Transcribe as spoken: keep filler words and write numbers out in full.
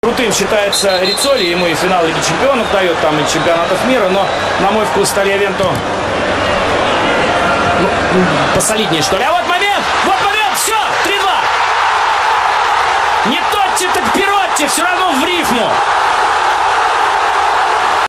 Крутым считается Риццоли, ему и финал Лиги Чемпионов дает, там и чемпионатов мира, но, на мой вкус, Тальявенто ну, посолиднее, что ли. А вот момент! Вот момент! Все! три-два! Не Тотти, так Перотти! Все равно в рифму!